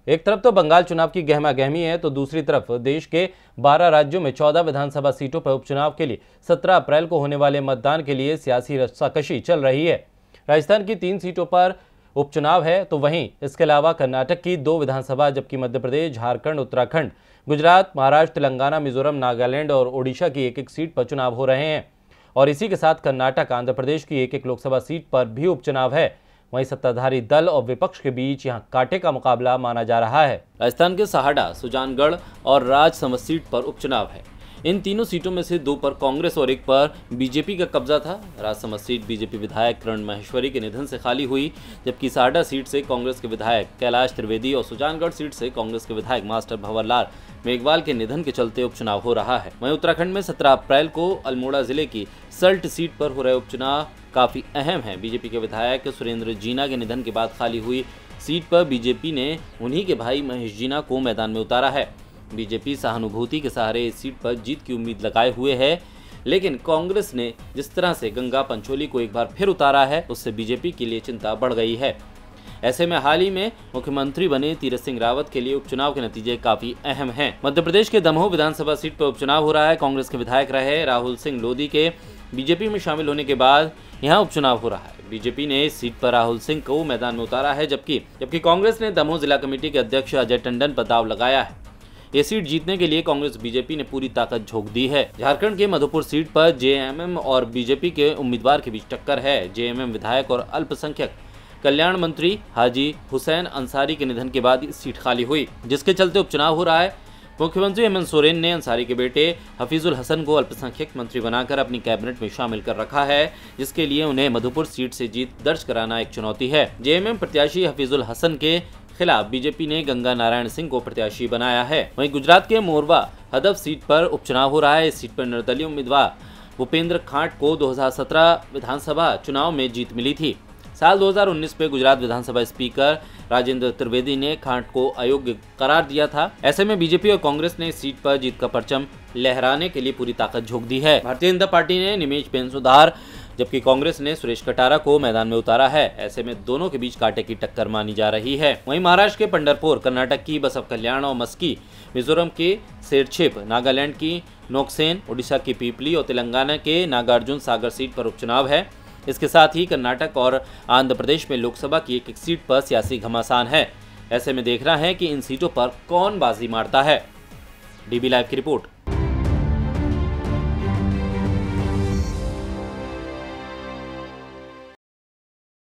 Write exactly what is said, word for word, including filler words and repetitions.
एक तरफ तो बंगाल चुनाव की गहमा गहमी है, तो दूसरी तरफ देश के बारह राज्यों में चौदह विधानसभा सीटों पर उपचुनाव के लिए सत्रह अप्रैल को होने वाले मतदान के लिए सियासी रस्साकशी चल रही है। राजस्थान की तीन सीटों पर उपचुनाव है, तो वहीं इसके अलावा कर्नाटक की दो विधानसभा, जबकि मध्य प्रदेश, झारखंड, उत्तराखंड, गुजरात, महाराष्ट्र, तेलंगाना, मिजोरम, नागालैंड और ओडिशा की एक एक सीट पर चुनाव हो रहे हैं। और इसी के साथ कर्नाटक, आंध्र प्रदेश की एक एक लोकसभा सीट पर भी उपचुनाव है। वहीं सत्ताधारी दल और विपक्ष के बीच यहां कांटे का मुकाबला माना जा रहा है। राजस्थान के साहाड़ा, सुजानगढ़ और राजसमंद सीट पर उपचुनाव है। इन तीनों सीटों में से दो पर कांग्रेस और एक पर बीजेपी का कब्जा था। राजसमंद सीट बीजेपी विधायक किरण माहेश्वरी के निधन से खाली हुई, जबकि साहाड़ा सीट से कांग्रेस के विधायक कैलाश त्रिवेदी और सुजानगढ़ सीट से कांग्रेस के विधायक मास्टर भंवरलाल मेघवाल के निधन के चलते उपचुनाव हो रहा है। वहीं उत्तराखंड में सत्रह अप्रैल को अल्मोड़ा जिले की सल्ट सीट पर हो रहे उपचुनाव काफी अहम है। बीजेपी के विधायक सुरेंद्र जीना के निधन के बाद खाली हुई सीट पर बीजेपी ने उन्हीं के भाई महेश जीना को मैदान में उतारा है। बीजेपी सहानुभूति के सहारे इस सीट पर जीत की उम्मीद लगाए हुए है, लेकिन कांग्रेस ने जिस तरह से गंगा पंचोली को एक बार फिर उतारा है, उससे बीजेपी के लिए चिंता बढ़ गई है। ऐसे में हाल ही में मुख्यमंत्री बने तीरथ सिंह रावत के लिए उपचुनाव के नतीजे काफी अहम हैं। मध्य प्रदेश के दमोह विधानसभा सीट पर उपचुनाव हो रहा है। कांग्रेस के विधायक रहे राहुल सिंह लोधी के बीजेपी में शामिल होने के बाद यहां उपचुनाव हो रहा है। बीजेपी ने इस सीट पर राहुल सिंह को मैदान में उतारा है, जबकि जबकि कांग्रेस ने दमोह जिला कमेटी के अध्यक्ष अजय टंडन पर दाव लगाया है। ये सीट जीतने के लिए कांग्रेस बीजेपी ने पूरी ताकत झोंक दी है। झारखंड के मधुपुर सीट पर जेएमएम और बीजेपी के उम्मीदवार के बीच टक्कर है। जेएमएम विधायक और अल्पसंख्यक कल्याण मंत्री हाजी हुसैन अंसारी के निधन के बाद सीट खाली हुई, जिसके चलते उपचुनाव हो रहा है। मुख्यमंत्री हेमंत सोरेन ने अंसारी के बेटे हफीजुल हसन को अल्पसंख्यक मंत्री बनाकर अपनी कैबिनेट में शामिल कर रखा है, जिसके लिए उन्हें मधुपुर सीट से जीत दर्ज कराना एक चुनौती है। जेएमएम प्रत्याशी हफीजुल हसन के खिलाफ बीजेपी ने गंगा नारायण सिंह को प्रत्याशी बनाया है। वहीं गुजरात के मोरवा हदफ सीट पर उपचुनाव हो रहा है। इस सीट पर निर्दलीय उम्मीदवार भूपेंद्र खांट को दो हज़ार सत्रह विधानसभा चुनाव में जीत मिली थी। साल दो हज़ार उन्नीस में गुजरात विधानसभा स्पीकर राजेंद्र त्रिवेदी ने खांट को अयोग्य करार दिया था। ऐसे में बीजेपी और कांग्रेस ने इस सीट पर जीत का परचम लहराने के लिए पूरी ताकत झोंक दी है। भारतीय जनता पार्टी ने निमेश पेंसुधार, जबकि कांग्रेस ने सुरेश कटारा को मैदान में उतारा है। ऐसे में दोनों के बीच कांटे की टक्कर मानी जा रही है। वहीं महाराष्ट्र के पंढरपुर, कर्नाटक की बसव कल्याण और मस्की, मिजोरम के सेरछेप, नागालैंड की नोकसेन, ओडिशा की पीपली और तेलंगाना के नागार्जुन सागर सीट पर उपचुनाव है। इसके साथ ही कर्नाटक और आंध्र प्रदेश में लोकसभा की एक एक सीट पर सियासी घमासान है। ऐसे में देखना है कि इन सीटों पर कौन बाजी मारता है। डीबी लाइव की रिपोर्ट।